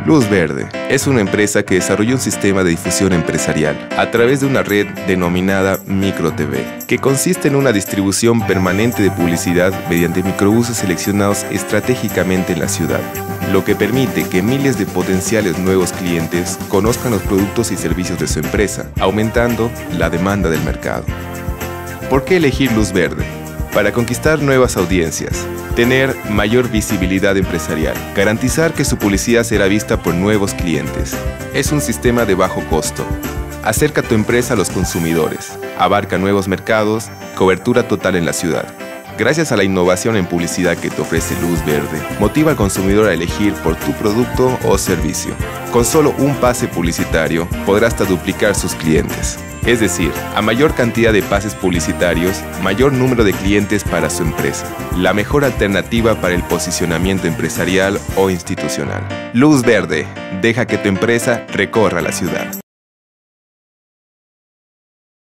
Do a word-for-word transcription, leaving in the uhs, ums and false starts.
Luz Verde es una empresa que desarrolla un sistema de difusión empresarial a través de una red denominada Micro T V, que consiste en una distribución permanente de publicidad mediante microbuses seleccionados estratégicamente en la ciudad, lo que permite que miles de potenciales nuevos clientes conozcan los productos y servicios de su empresa, aumentando la demanda del mercado. ¿Por qué elegir Luz Verde? Para conquistar nuevas audiencias, tener mayor visibilidad empresarial, garantizar que su publicidad será vista por nuevos clientes. Es un sistema de bajo costo. Acerca tu empresa a los consumidores, abarca nuevos mercados, cobertura total en la ciudad. Gracias a la innovación en publicidad que te ofrece Luz Verde, motiva al consumidor a elegir por tu producto o servicio. Con solo un pase publicitario, podrás hasta duplicar sus clientes. Es decir, a mayor cantidad de pases publicitarios, mayor número de clientes para su empresa. La mejor alternativa para el posicionamiento empresarial o institucional. Luz Verde, deja que tu empresa recorra la ciudad.